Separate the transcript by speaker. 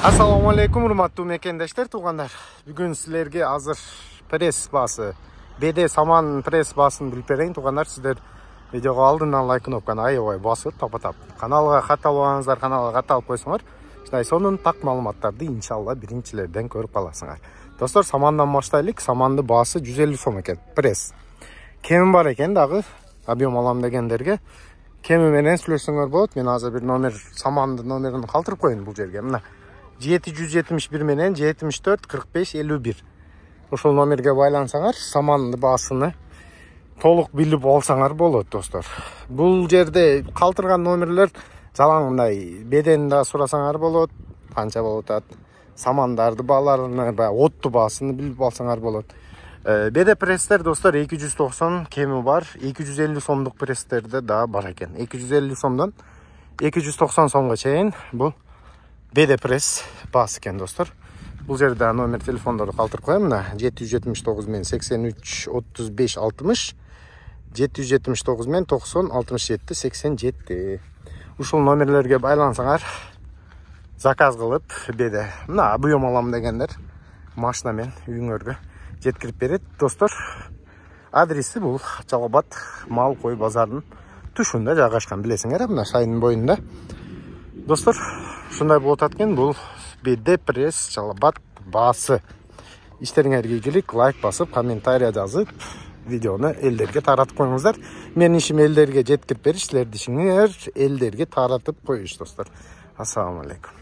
Speaker 1: Assalamu alaikum, урматтуу мекендештер, туугандар. Бүгүн силерге азыр пресс басы, BD саман пресс басын билип берейин, туугандар. Сиздер видеого алдынан лайк кнопканы аябай басып, тапа-тап. Каналга катталбаңыздар, каналга катталып койсоңор, сонун так маалыматтарды иншалла биринчилерден көрүп каласыңар. Достор, самандан баштайлык. Саманды басы 150 сом экен, пресс. Кеми бар экен дагы, объем алам дегендерге кеми менен сүйлөшсөңөр болот. Мен азыр бир номер, саманды номерин калтырып коеюн бул жерге. Мына 771 менен 74 45 51. Ошол номерге байлансаңар, саманды басыны толук билип алсаңар болот, достор. Бул жерде калтырган номерлер жалаң мындай бедени да сурасаңар болот, канча болуп атат. Самандарды бааларыны, отту басыны билип алсаңар болот. BD пресстер, достор, 290 кеми бар, 250 сомдук пресстерде да бар экен. 250 сомдон 290 сомго чейин бул BD пресс бас экен, достор. Бул жерде номер телефондорду калтырып коем. Мына 779 мен 83 35 60, 779 мен 90 67 87. Ушул номерлерге байлансаңар, заказ кылып BD. Мына объем алам дегендер машина менен үйүңөргө жеткирип берет, достор. Адреси бул Жалал Абад мал кой базарынын түшүндө жайгашкан, билесиңер, мына шайдын боюнда. Достор, ушундай болуп атат бул BD пресс Жалал Абад басы. Иштериңерге ийгилик, лайк басып, комментарий жазып, видеону элдерге таратып коюңуздар. Менин ишим элдерге жеткирип бериш, силердин ишиңер элдерге таратып коюш, достор. Ассаламу алейкум.